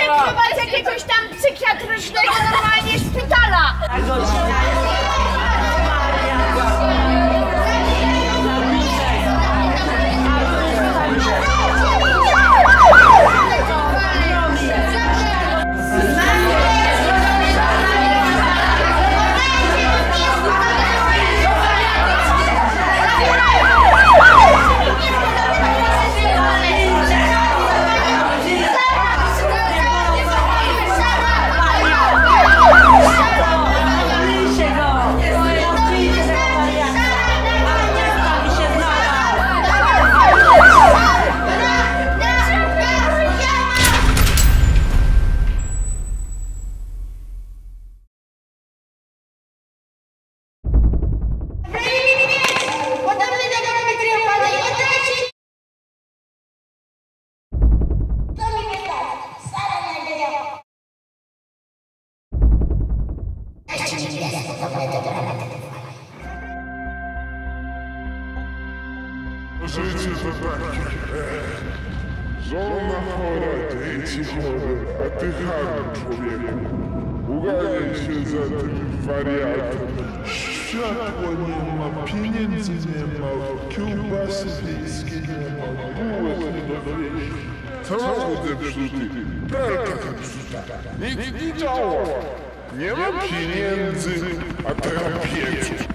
chyba z jakiegoś tam psychiatrycznego normalnie szpitala. Życie to takie. Żona chora, dzieci chore, a ty harny człowieku. Uganiaj się za tym wariatem. Światła nie ma, pieniędzy nie ma, kiełbasy wiejskiej nie ma, bułek nie dowieść. Samochód zepsuty, pralka zepsuta, nikt nie działa. Nie ma pieniędzy, a teraz piecu.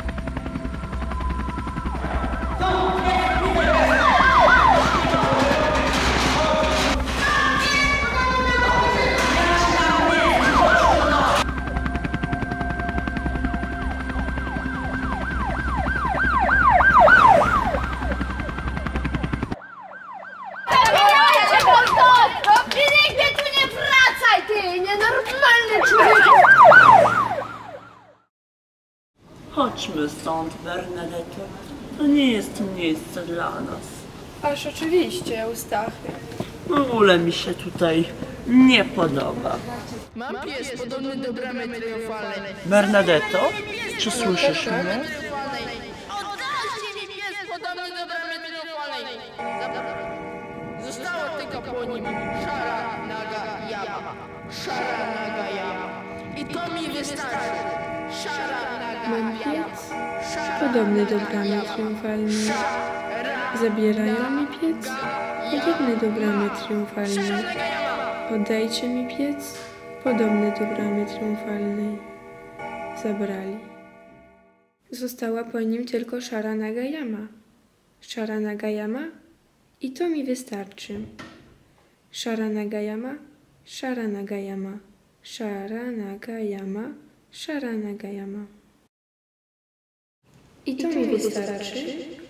Chodźmy stąd, Bernadetto. To nie jest miejsce dla nas. Aż oczywiście, Eustachy. W ogóle mi się tutaj nie podoba. Mam pies podobny do bramy triumfalnej. Bernadetto, czy słyszysz mnie? Oddajcie mi pies podobny do bramy triumfalnej. Zostało tylko po nim szara, naga jama. Szara, naga jama. I to mi wystarczy. Szara, naga Mam jama. piec podobny do bramy triumfalnej. Zabierają mi piec podobny do bramy triumfalnej. Oddajcie mi piec podobny do bramy triumfalnej. Zabrali. Została po nim tylko szara naga jama. Szara naga jama i to mi wystarczy. Szara naga jama, szara naga jama, szara naga jama, szara naga jama. I to mi wystarczy.